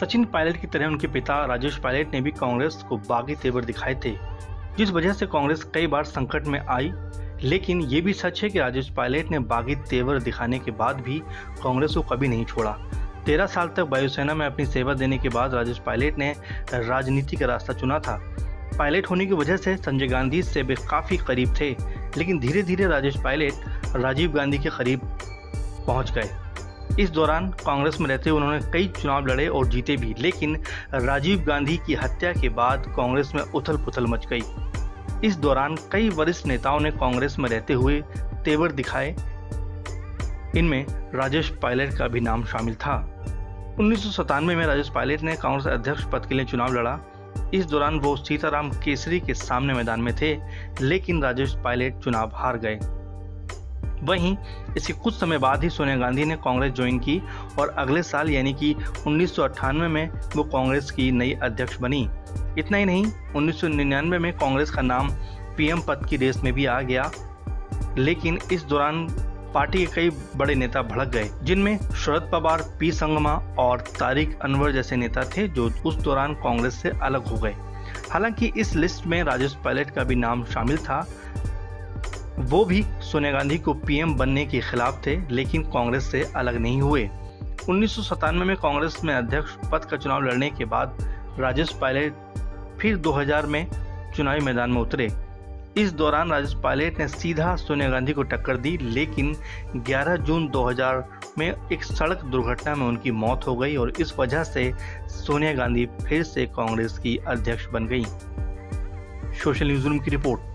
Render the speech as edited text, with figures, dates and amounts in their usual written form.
सचिन पायलट की तरह उनके पिता राजेश पायलट ने भी कांग्रेस को बागी तेवर दिखाए थे, जिस वजह से कांग्रेस कई बार संकट में आई। लेकिन ये भी सच है कि राजेश पायलट ने बागी तेवर दिखाने के बाद भी कांग्रेस को कभी नहीं छोड़ा। 13 साल तक वायुसेना में अपनी सेवा देने के बाद राजेश पायलट ने राजनीति का रास्ता चुना था। पायलट होने की वजह से संजय गांधी से वे काफ़ी करीब थे, लेकिन धीरे धीरे राजेश पायलट राजीव गांधी के करीब पहुंच गए। इस दौरान कांग्रेस में रहते हुए उन्होंने कई चुनाव लड़े और जीते भी, लेकिन राजीव गांधी की हत्या के बाद कांग्रेस में उथल पुथल मच गई। इस दौरान कई वरिष्ठ नेताओं ने कांग्रेस में रहते हुए तेवर दिखाए, इनमें राजेश पायलट का भी नाम शामिल था। 1997 में राजेश पायलट ने कांग्रेस अध्यक्ष पद के लिए चुनाव लड़ा। इस दौरान वो सीताराम केसरी के सामने मैदान में थे, लेकिन राजेश पायलट चुनाव हार गए। वहीं इसके कुछ समय बाद ही सोनिया गांधी ने कांग्रेस ज्वाइन की और अगले साल यानी कि 1998 में वो कांग्रेस की नई अध्यक्ष बनी। इतना ही नहीं, 1999 में कांग्रेस का नाम पीएम पद की रेस में भी आ गया, लेकिन इस दौरान पार्टी के कई बड़े नेता भड़क गए, जिनमें शरद पवार, पी संगमा और तारिक अनवर जैसे नेता थे, जो उस दौरान कांग्रेस से अलग हो गए। हालांकि इस लिस्ट में राजेश पायलट का भी नाम शामिल था। वो भी सोनिया गांधी को पीएम बनने के खिलाफ थे, लेकिन कांग्रेस से अलग नहीं हुए। 1997 में कांग्रेस में अध्यक्ष पद का चुनाव लड़ने के बाद राजेश पायलट फिर 2000 में चुनावी मैदान में उतरे। इस दौरान राजेश पायलट ने सीधा सोनिया गांधी को टक्कर दी, लेकिन 11 जून 2000 में एक सड़क दुर्घटना में उनकी मौत हो गई और इस वजह से सोनिया गांधी फिर से कांग्रेस की अध्यक्ष बन गई। सोशल न्यूज़ रूम की रिपोर्ट।